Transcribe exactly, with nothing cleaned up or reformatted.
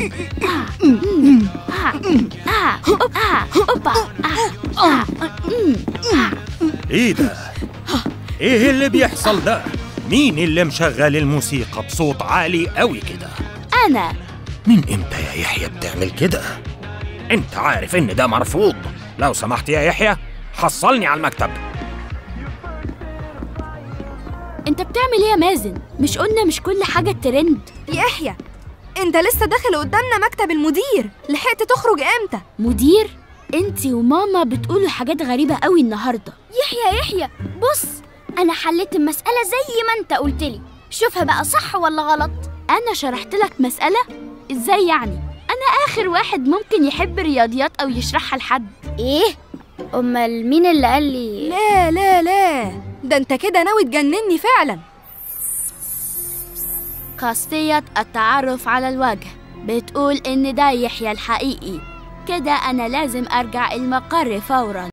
ايه ده؟ ايه اللي بيحصل ده؟ مين اللي مشغل الموسيقى بصوت عالي قوي كده؟ أنا. من امتى يا يحيى بتعمل كده؟ انت عارف ان ده مرفوض. لو سمحت يا يحيى حصلني على المكتب. انت بتعمل ايه يا مازن؟ مش قلنا مش كل حاجة ترند؟ يحيى انت لسه داخل قدامنا مكتب المدير، لحقت تخرج امتى؟ مدير؟ انتي وماما بتقولوا حاجات غريبة قوي النهاردة. يحيى يحيى بص، أنا حليت المسألة زي ما أنت قلتلي، شوفها بقى صح ولا غلط. أنا شرحت لك مسألة؟ إزاي يعني؟ أنا آخر واحد ممكن يحب الرياضيات أو يشرحها لحد. إيه؟ أمال مين اللي قال لي؟ لا لا لا، ده أنت كده ناوي تجنني فعلا. خاصية التعرف على الوجه بتقول إن ده يحيى الحقيقي. كده أنا لازم أرجع المقر فوراً.